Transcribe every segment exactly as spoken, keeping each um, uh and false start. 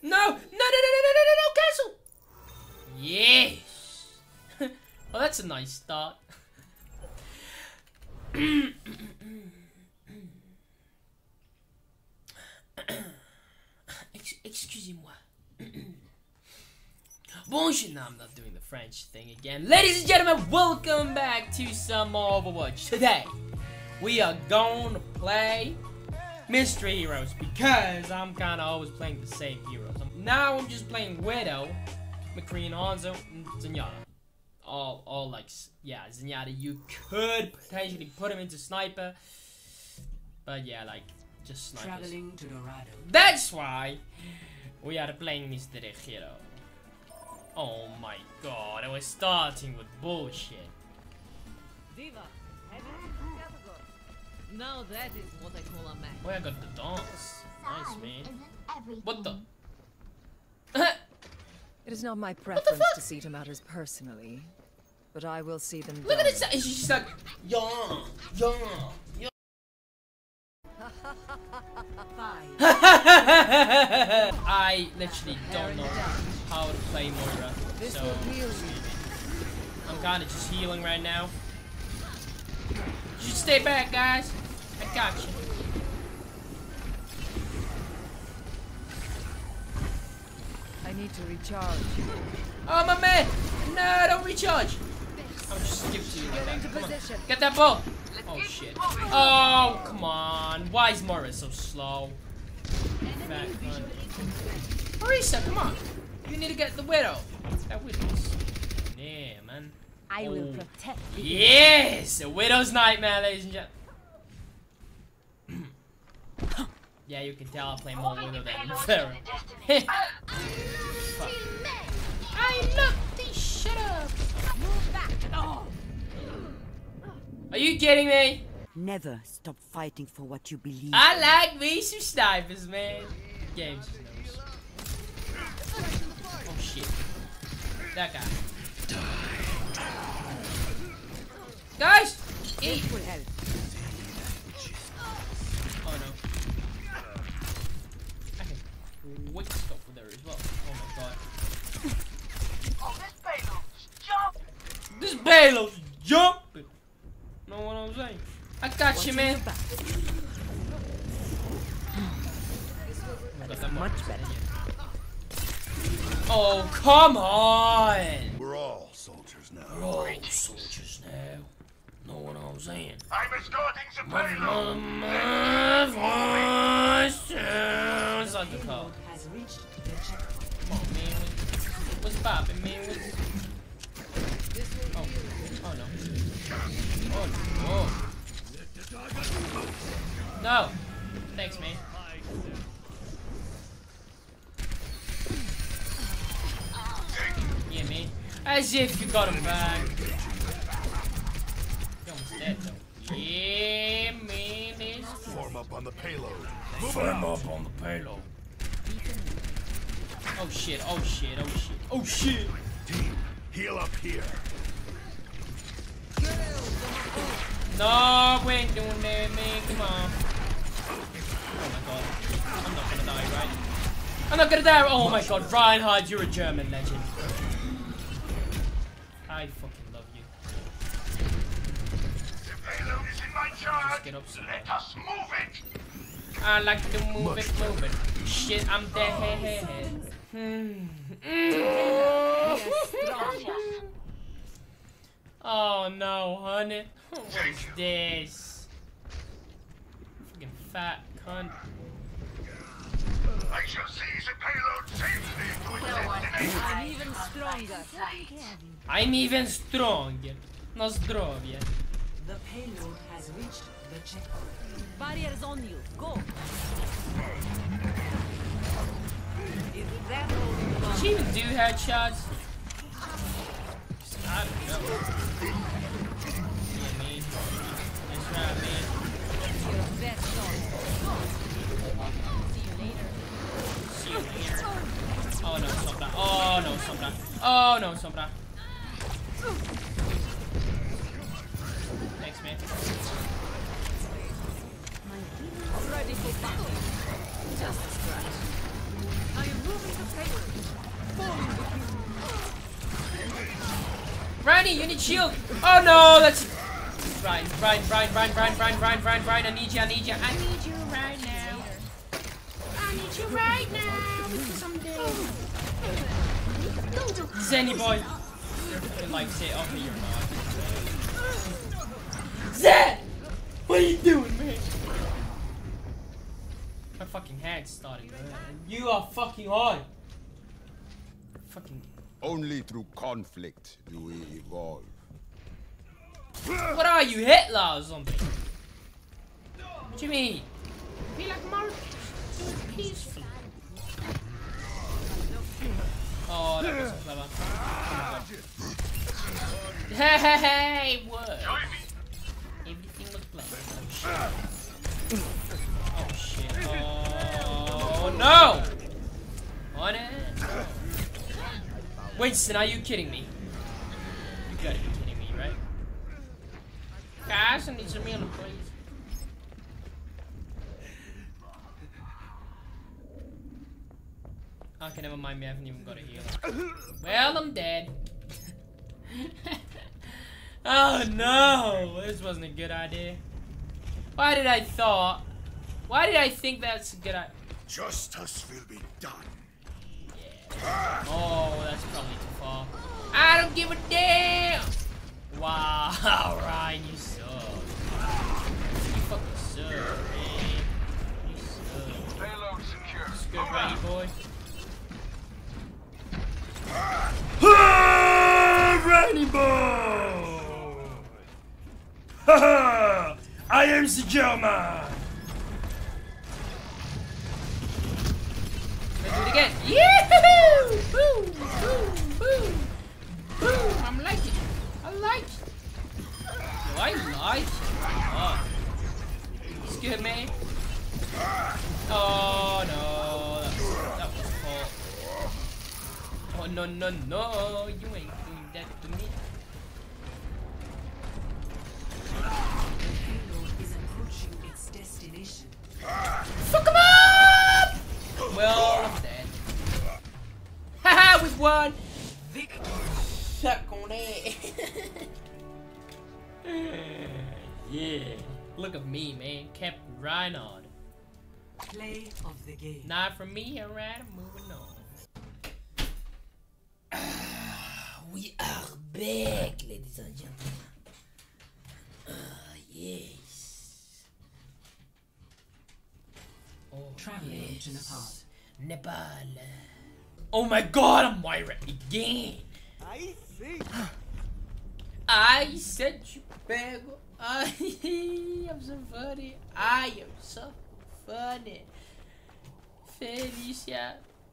No! No, no, no, no, no, no, no, no, cancel! Yes! Well, that's a nice start. Ex Excusez-moi. Bonjour. No, I'm not doing the French thing again. Ladies and gentlemen, welcome back to some more Overwatch. Today, we are going to play Mystery Heroes because I'm kind of always playing the same heroes. Now I'm just playing Widow, McCree, Hanzo, and Zenyatta. All, all like, yeah, Zenyatta. You could potentially put him into Sniper, but yeah, like, just snipers. Traveling to Dorado. That's why we are playing Mystery Hero. Oh my god, I was starting with bullshit. Diva, now that is what I call a match. Oh, I got the dance. Nice, man. What the? It is not my preference to see to matters personally, but I will see them Look done. at this. She's like, yeah, yeah, yeah. I literally don't know how to play Moira, so I'm kind of just healing right now. You should stay back, guys. I got you. I need to recharge. Oh, my man! No, don't recharge. I'll just give it to you like that. Come on. Get that ball. Oh shit. Oh, come on. Why is Moira so slow? Fat cunt. Orisa, come on. You need to get the Widow. That Widow's. Yeah, man. I oh. will protect you. Yes! A Widow's nightmare, ladies and gentlemen. Yeah, you can tell I play more Widow than Pharah. I love this. Shut up. Move back. Oh. Are you kidding me? Never stop fighting for what you believe. I like me some snipers, man. Games just knows. Oh shit. That guy. Guys! Eat. Oh no. I can quick stop with her as well. Oh my god. Oh, this payload's jumping! This payload's jumping! Know what I'm saying? I got you, man. Much better. Oh, come on! We're all soldiers now. We're all soldiers now. Know what I'm saying? I'm escorting the My payload! voice sounds like the call. Come on, man. What's poppin', man? What's... Oh. Oh, no. Oh, no. No. Thanks, man. Yeah, man. As if you got him back. You're almost dead, though. Yeah, man. This Form up on the payload. Form up on the payload. Oh shit, oh shit, oh shit, oh shit. Team, heal up here. No, we ain't doing that, man. Come on. Oh my god. I'm not gonna die, right? I'm not gonna die. Oh my god, Reinhardt, you're a German legend. I fucking love you. The payload is in my charge! Just get up some Let us move it! I like to move it, move it. Shit, I'm dead. Hmm. Oh no, honey. What is this? Fucking fat cunt. I shall see the payload safely to its destination! I'm even stronger. I'm even stronger. No zdrowie. The payload has reached the checkpoint. Barriers on you. Go. Is that all? Did she even do headshots? I don't know. Yeah, man. That's right, man. Your best shot. See you later. See you later. Oh no, Sombra. Oh no, Sombra. Oh no, Sombra. Thanks, man. Ready for battle. Just a scratch. I am moving to Briny, you need shield. Oh no, that's Brian, Brian, Brian, Brian, Brian, Brian, Brian, Brian, Brian. I need you, I need you, I need you right now. I need you right now because I'm dead. Zenny boy, you're fucking like say, okay, you're not. Zen, what are you doing, man? My fucking head's starting, man. You are fucking hard. Fucking. Only through conflict do we evolve. What are you, Hitler or something? What do you mean? Be like more peaceful. Oh, that was clever. Hey, hey, hey, what? Everything was clever. Oh shit. Oh shit. Oh no! On it. Winston, are you kidding me? You gotta be kidding me, right? Guys, I need some meal, please. Okay, never mind me. I haven't even got a heal. Well, I'm dead. Oh no! This wasn't a good idea. Why did I thought? Why did I think that's a good idea? Justice will be done. Yeah. Oh, that's probably too far. I don't give a damn! Wow, Ryan, you suck. You fucking suck, man. You suck. Payload secure. It's good, Ryan, boy. Randy boy! Haha! I am the German! Let's do it again. Yee-hoo! Boom! Boom! Boom! Boom! I'm liking it. I like it. Do I like it? Oh. It's good, man. Oh no. That was, that was fault. Oh no, no, no. You ain't doing that to me. Is approaching its destination. Fuck him up! Well, I'm dead. Haha, we won! Victory. Suck on it. Yeah. Look at me, man. Captain Reinhard. Play of the game. Not from me, alright, I'm moving on. We are back, ladies and gentlemen. Ah, yes. Oh, Traveling yes. to Nepal. Nepal. Oh my god, I'm Moira again. I see. I said you bag. I am so funny. I am so funny. Felicia.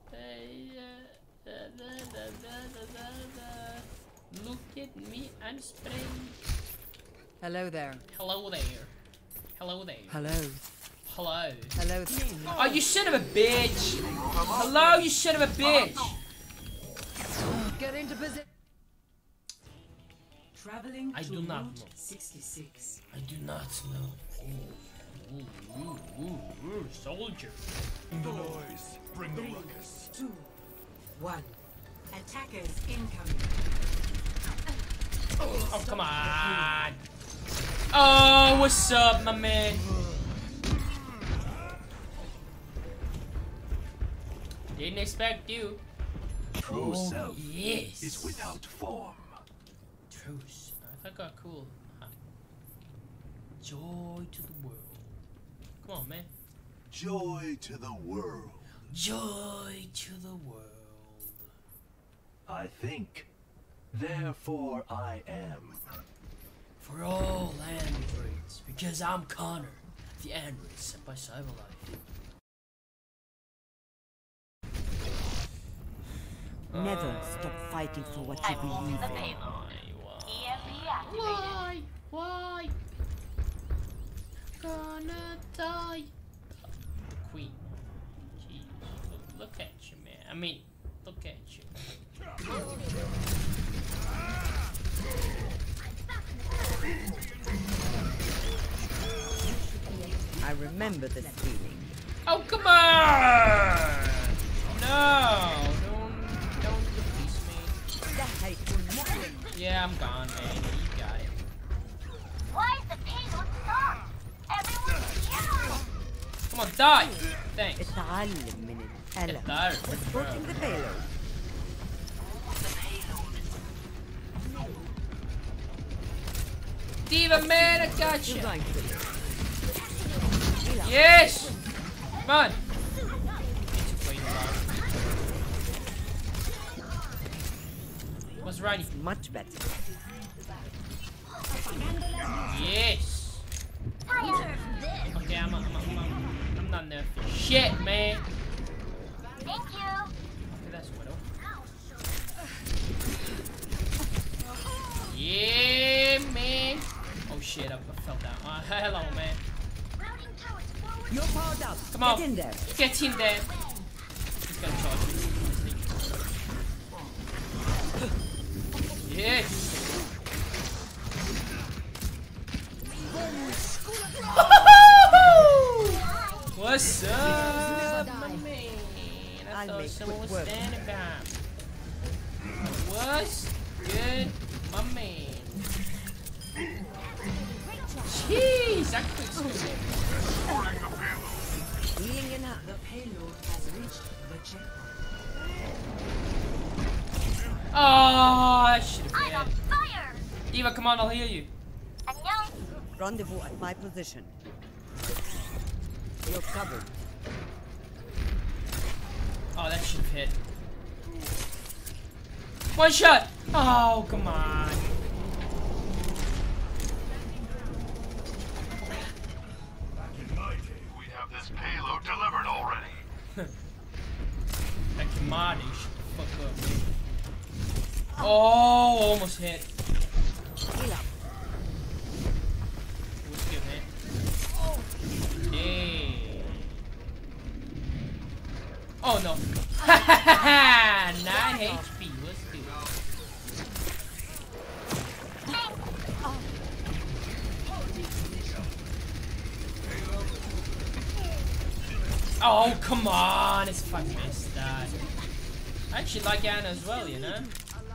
Look at me, I'm spraying. Hello there. Hello there. Hello there. Hello. Hello. Hello there. Oh, you son of a bitch. Hello, you son of a bitch. Get into position. Traveling I to do not Route know. sixty-six. I do not know. Ooh, ooh, ooh, ooh, ooh, soldier. Bring the noise. Bring the ruckus. Two, one. Attackers incoming. Oh, come on. Oh, what's up, my man? Didn't expect you. True Oh, self yes. is without form. Truce. I got cool. Huh. Joy to the world. Come on, man. Joy to the world. Joy to the world. I think. Therefore I am. For all androids, because I'm Connor, the android sent by Cyberlife. Never stop fighting for what you believe in. Why? Why? Gonna die. The queen. Jeez. Look, look at you, man. I mean, look at you. I remember this feeling. Oh, come on! No! Don't, don't defeat me. Yeah, I'm gone, man. You got it. Why is the payload stopped? Everyone's here. Come on, die. Thanks. اتعلم من الألم. اتعلم. Transporting the payload. Diva, man, I got you. You're going to. Yes. Come on. What's Ronnie? Much better. Yes. Okay, I'm, I'm, I'm, I'm, I'm not nerfing shit, man. Thank you. Okay, that's Widow. Yeah, man. Oh shit, I, I fell down. Uh, hello, man. You're powered up. Come on. Get in there. Get in there. He's gonna charge me. Yes. What's up, my man? I I'll thought make someone quick was work. standing by me. What's good, my man? Jeez, I could scream. Healing in up. The payload has reached the checkpoint. Oh, that should have I'm been. on fire. Diva, come on, I'll heal you. 안녕. Rendezvous at my position. You're covered. Oh, that should have hit. One shot. Oh, come on. Back in my day, we'd have this payload delivered already. That commodity shut the fuck up, man. Oh, almost hit. Heal up. What's good, man? Yeah. Oh no. Ha ha ha ha! nine H P. What's good? Oh, come on. It's fucking missed that. I actually like Anna as well, you know?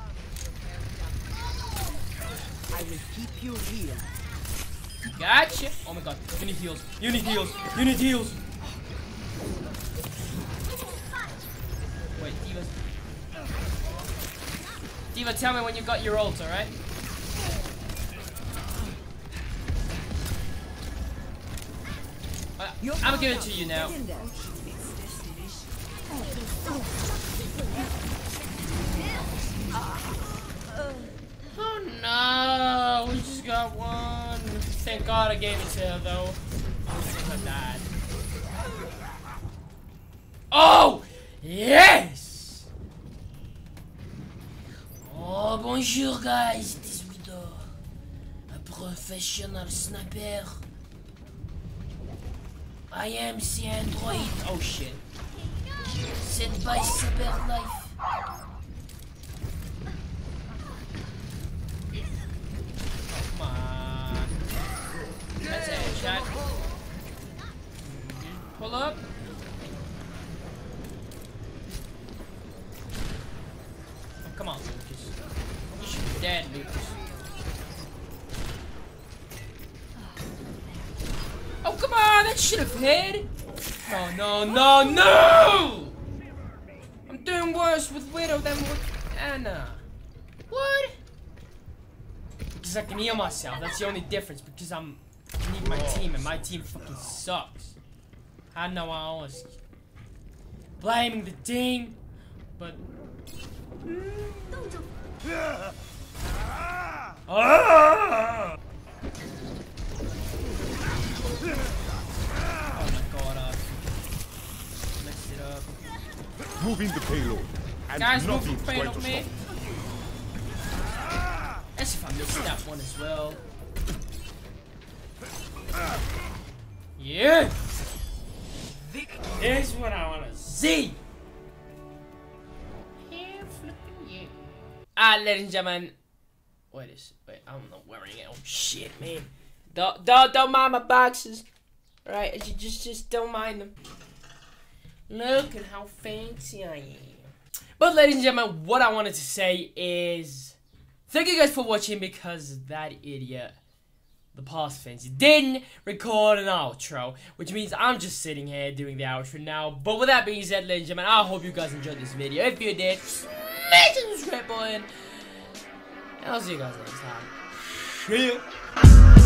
I will keep you healed. Gotcha. Oh my god. You need heals. You need heals. You need heals. Wait, Diva. Diva, tell me when you got your ult, alright? Uh, You're I'm gonna give it powered to up. you now. Get in there. Oh no, we just got one. Thank God I gave it to her though. I was thinking I died. Oh! Yes! Oh, bonjour guys, it is Widow, a professional sniper. I am the android. Oh shit. Sent by Cyberlife. Come on. That's a headshot. Pull up. Oh, come on, Lucas. You should be dead, Lucas. Oh, come on! That should have hit! No, no, no, no! I'm doing worse with Widow than with Anna. What? Because I can heal myself. That's the only difference. Because I'm I need my team, and my team fucking sucks. I know I was blaming the team, but. Ah! Oh my god, uh, messed it up. Moving the payload. And Guys, move nothing's the going payload, to man. stop. As if I missed that one as well. Yeah! Here's what I wanna see! Ah, ladies and gentlemen. Wait a s- wait, I'm not wearing it. Oh shit, man. Don't, don't, don't mind my boxes. Right, just, just, just don't mind them. Look at how fancy I am. But ladies and gentlemen, what I wanted to say is thank you guys for watching, because that idiot, the past fence, didn't record an outro, which means I'm just sitting here doing the outro now. But with that being said, ladies and gentlemen, I hope you guys enjoyed this video. If you did, smash the subscribe button, and I'll see you guys next time. See ya.